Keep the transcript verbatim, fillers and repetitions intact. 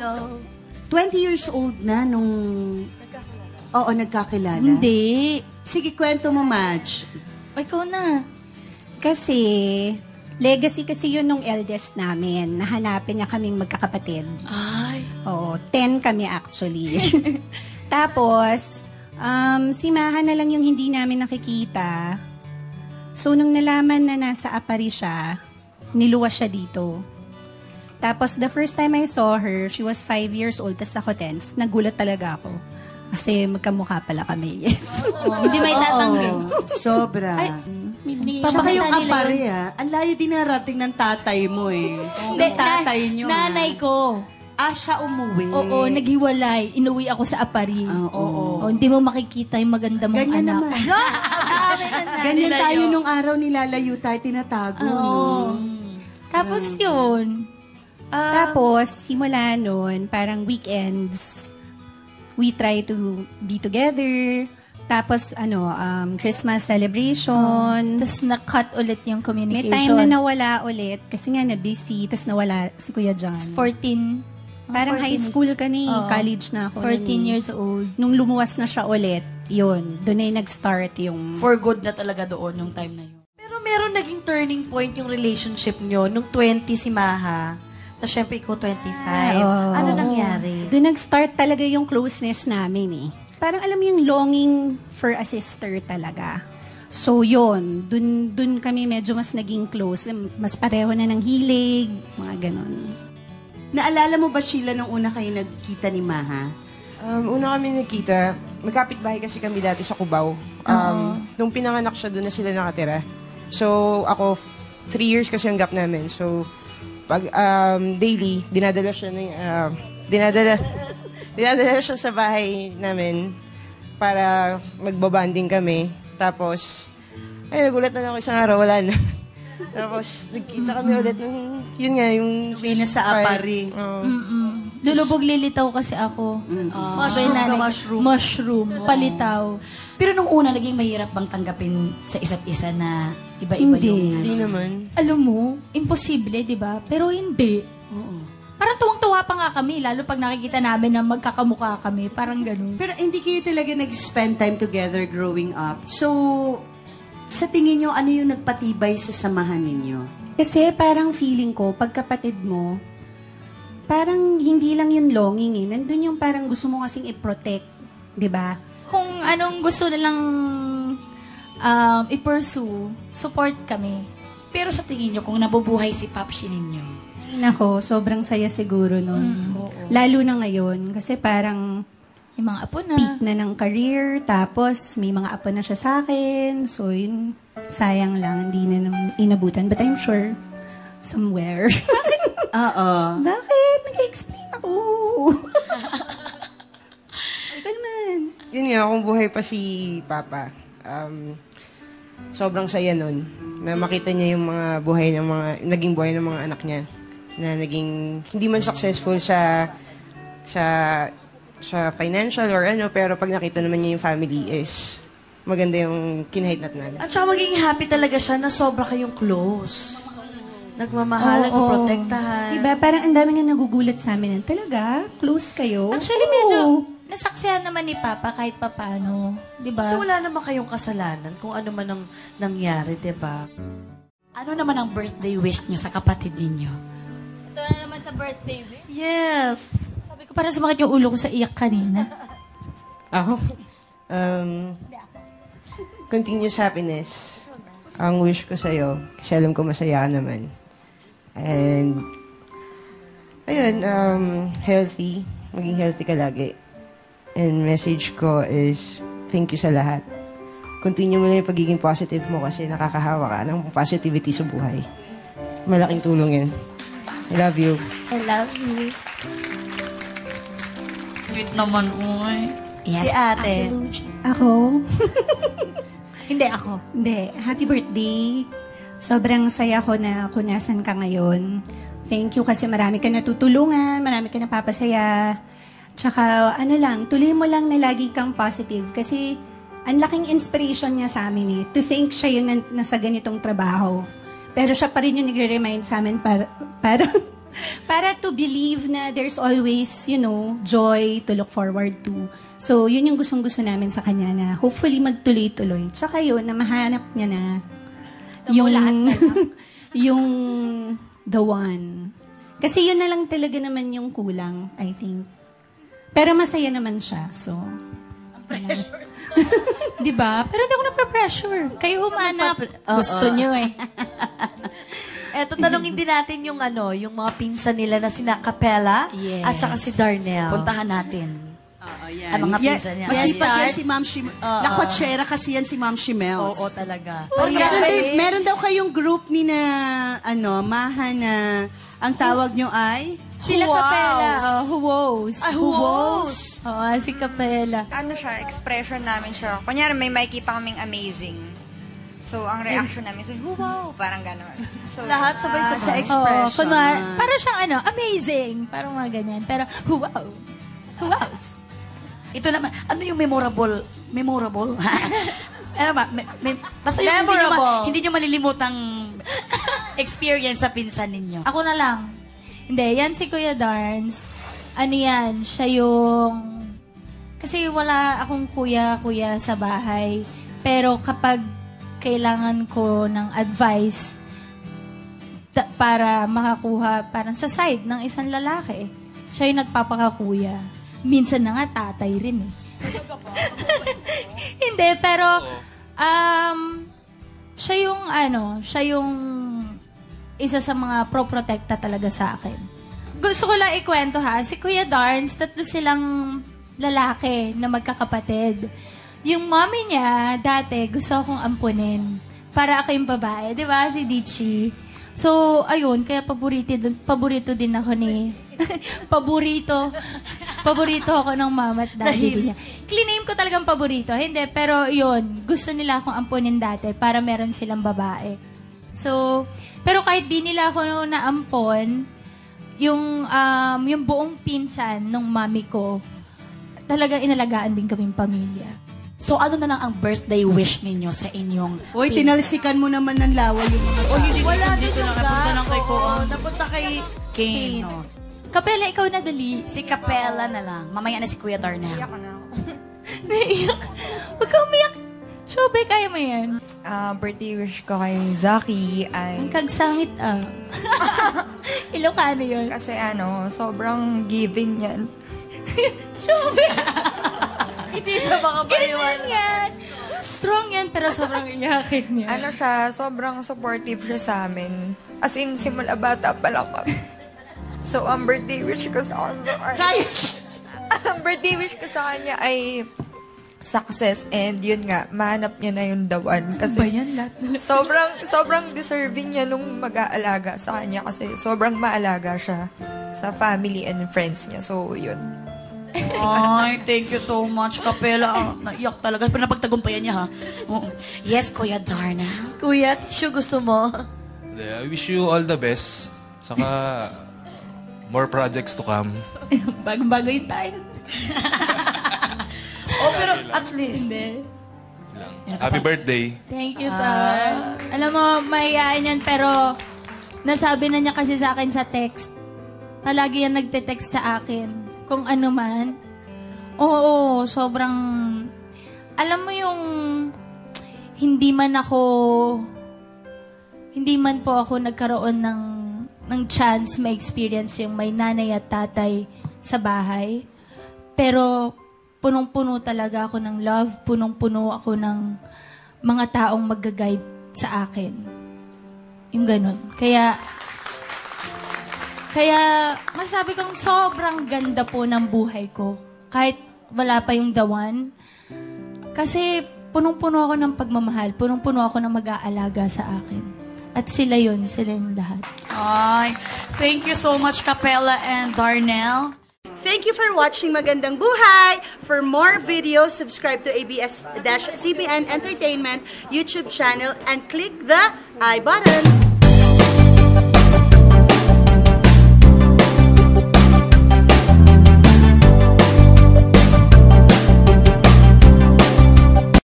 Hello. twenty years old na nung... Oo, nagkakilala. Hindi. Sige, kwento mo, Maj. O, ikaw na. Kasi, legacy kasi yun nung eldest namin. Nahanapin niya kaming magkakapatid. Ay. Oo, ten kami actually. Tapos, um, si Maha na lang yung hindi namin nakikita. So, nung nalaman na nasa Apari siya, niluwas siya dito. Tapos, the first time I saw her, she was five years old, tas ako ten. Nagulat talaga ako. Kasi magkamukha pala kami, yes. Oh, hindi may tatanggi. Oo, sobra. Ay, Saka yung Apari, ah. Ang layo din narating ng tatay mo, eh. Hindi, Ng tatay na- nyo, Nanay ah. ko. Ah, siya umuwi. Oo, naghiwalay. Inuwi ako sa Apari. Oo. Oo. Oh, hindi mo makikita yung maganda mong Ganyan anak. naman. Ganyan tayo nung araw nilalayo tayo, tinatago. Oo. No? Tapos yun. ah, Tapos, simula nun, parang weekends, we try to be together. Tapos, ano, um, Christmas celebration. Tapos na-cut ulit yung May communication. time na nawala ulit kasi nga na-busy. Tapos nawala si Kuya John. fourteen. Parang high school ka ni, Oo. college na ako. fourteen nun eh. years old. Nung lumuwas na siya ulit, yun, doon na yung nag-start yung... For good na talaga doon yung time na yun. Pero meron naging turning point yung relationship nyo nung twenty si Maha. Tapos syempre ikaw twenty-five. Oo. Ano nangyari? Doon nag-start talaga yung closeness namin eh. Parang alam mo yung longing for a sister talaga. So yun, dun, dun kami medyo mas naging close. Mas pareho na ng hilig, mga ganon. Naalala mo ba, Shyla, nung una kayo nagkita ni Maha? Um, una kami nagkita, magkapit-bahay kasi kami dati sa Cubao. Um, nung pinanganak siya, doon na sila nakatira. So, ako, three years kasi ang gap namin. So, pag um, daily, dinadala siya na, uh, dinadala, dinadala siya sa bahay namin para magbabanding kami. Tapos, ay, nagulat na ako isang araw, wala na. Tapos, nagkita kami ulit nung, yun nga, yung... Venus sa Apari. Oo. Mm-mm. Lulubog lilitaw kasi ako. Ah, Sabay mushroom ka, nanay, mushroom. Mushroom. Palitaw. Pero nung una, naging mahirap bang tanggapin sa isa't isa na iba-iba Hindi. yung... Hindi naman. Alam mo, imposible, di ba? Pero hindi. Parang tuwang-tuwa pa nga kami, lalo pag nakikita namin na magkakamukha kami. Parang ganun. Pero hindi kayo talaga nag-spend time together growing up. So, sa tingin nyo, ano yung nagpatibay sa samahan ninyo? Kasi parang feeling ko, pagkapatid mo, parang hindi lang yung longing eh. Nandun yung parang gusto mo kasing i-protect, di ba? Kung anong gusto nilang um, i-pursue, support kami. Pero sa tingin nyo, kung nabubuhay si Papsi ninyo, Nako, sobrang saya siguro nun. Lalo na ngayon, kasi parang Yung mga apo na. peak na ng career, tapos may mga apo na siya sa akin. So, yun, sayang lang, hindi na naman inabutan. But I'm sure, somewhere. Oo. Bakit? Nag-explain ako. Ikaw naman. Yun nga, kung buhay pa si Papa, um, sobrang saya nun na makita niya yung mga buhay ng mga, naging buhay ng mga anak niya na naging, hindi man successful sa sa sa financial or ano, pero pag nakita naman niya yung family is maganda yung kinahitnat namin. at saka maging happy talaga siya na sobra kayong close. Nagmamahalan, Oo. protektahan. Diba? Parang ang dami nga nagugulat sa amin. Talaga? Close kayo? Actually, Oo. medyo nasaksihan naman ni Papa kahit papano. Di ba? So wala naman kayong kasalanan kung ano man ang nangyari, di ba? Ano naman ang birthday wish niyo sa kapatid ninyo? Ito na naman sa birthday, babe. Yes! Sabi ko, parang sumakit yung ulo ko sa iyak kanina. Ako? Um, continuous happiness. Ang wish ko sa'yo, kasi alam ko masaya ka naman. And, ayun, um, healthy. Maging healthy ka lagi. And message ko is, thank you sa lahat. Continue mo lang yung pagiging positive mo kasi nakakahawa ka ng positivity sa buhay. Malaking tulong yan. I love you. I love you. Sweet naman, uy. Yes, Si ate. Ate Luchie. Ako? Hindi ako. Hindi. Happy birthday. Sobrang saya ko na kung nasan ka ngayon. Thank you kasi marami ka natutulungan, marami ka napapasaya. Tsaka, ano lang, tuloy mo lang na lagi kang positive kasi ang laking inspiration niya sa amin eh. To think siya yung nasa ganitong trabaho. Pero siya pa rin yung nagre-remind sa amin para, para Para to believe na there's always, you know, joy to look forward to. So, yun yung gustong-gusto namin sa kanya na hopefully magtuloy-tuloy. Tsaka yun, na mahanap niya na yung, yung the one. Kasi yun na lang talaga naman yung kulang, I think. Pero masaya naman siya, so... Pressure. Diba? Pero hindi ako na-pressure. Kayo humanap. Gusto nyo eh. Eto, tanongin din natin yung ano, yung mga pinsan nila na sina Capella Yes. at saka si Darnell. Puntahan natin. Oo, yan. Ang mga Yan, pinsan niya. Masipag Yes, yan si Ma'am Shim... Lakwachera kasi yan si Ma'am Shimels. Oo, talaga. Oh, meron, din, meron daw kayong group ni na, ano, Maha na, ang tawag nyo ay... Sila Huwaws. Capella. Oh, huwaws. Ah, huwaws. Oo, si Capella. Ano siya, expression namin siya. Kunyari, may makikita kaming amazing. So, ang reaction namin is, wow, parang gano'n. So, Lahat sabay-sabay. sa Oo, expression. kunwari, parang siyang ano, amazing. Parang mga ganyan. Pero, wow. Huwaws. Ito naman, ano yung memorable? Memorable? ano ba? Me, me, basta yung hindi nyo, Memorable. ma, hindi nyo malilimutang experience sa pinsan ninyo. Ako na lang. Hindi, yan si Kuya Darns. Ano yan, siya yung... Kasi wala akong kuya-kuya sa bahay. Pero kapag kailangan ko ng advice ta- para makakuha parang sa side ng isang lalaki, siya yung nagpapakakuya. Minsan na nga, tatay rin eh. Hindi, pero um, siya yung ano, siya yung isa sa mga pro-protecta talaga sa akin. Gusto ko lang ikwento ha, si Kuya Darns, tatlo silang lalaki na magkakapatid. Yung mommy niya, dati, gusto akong ampunin para ako yung babae. Di ba? Si Dichi. So, ayun, kaya paborito, paborito din ako ni... paborito. Paborito ako ng mama at daddy niya. Clean ko talagang paborito. Hindi, pero yun, gusto nila akong ampunin dati para meron silang babae. So, pero kahit di nila ako naampon, yung, um, yung buong pinsan ng mami ko, talagang inalagaan din kaming pamilya. So, ano na lang ang birthday wish ninyo sa inyong Uy, pinsan? tinalsikan mo naman ng lawa yung mga tao. Wala din yung Napunta lang kay Oo, Kuan. napunta kay Kane. no? Kapela, ikaw na dali. Si Capella na lang. Mamaya na si Kuya Darnell. Iyak na ako. Naiyak. Huwag ka umiyak. Shobe, kaya mo yan. Ah, birthday wish ko kay Zaki Ang ay... kagsangit ah. Ilocano yun. Kasi ano, sobrang giving yan. Shobe. Hindi siya makapaniwala. Ganyan yan. Strong yan, pero sobrang iyakin niya. Ano siya, sobrang supportive siya sa amin. As in, simula bata pa lang kami. So, ang birthday wish ko sa kanya ay... ang birthday wish ko sa kanya ay success, and yun nga, mahanap niya na yung the one. Kasi ba yan lahat? sobrang, sobrang deserving niya nung mag-aalaga sa kanya kasi sobrang maalaga siya sa family and friends niya. So, yun. Ay, thank you so much, Capella. Ah, naiyak talaga. Pero napagtagumpayan niya, ha? Oo. Yes, Kuya Darnell. Kuya, tissue gusto mo? I wish you all the best. Saka, more projects to come. Bagong-bago yung time. Oh, pero at least. Hindi. Happy birthday. Thank you, Tar. Alam mo, mahihain yan, pero nasabi na niya kasi sa akin sa text. Palagi yan nagte-text sa akin. Kung ano man. Oo, sobrang... Alam mo yung... Hindi man ako... Hindi man po ako nagkaroon ng, ng chance ma-experience yung may nanay at tatay sa bahay. Pero punong-puno talaga ako ng love. Punong-puno ako ng mga taong mag-guide sa akin. Yung ganun. Kaya... Kaya, masabi kong sobrang ganda po ng buhay ko. Kahit wala pa yung the one. Kasi, punong-puno ako ng pagmamahal. Punong-puno ako ng mag-aalaga sa akin. At sila yun. Sila yung lahat. Ay, thank you so much, Capella and Darnell. Thank you for watching Magandang Buhay. For more videos, subscribe to A B S C B N Entertainment YouTube channel and click the I button.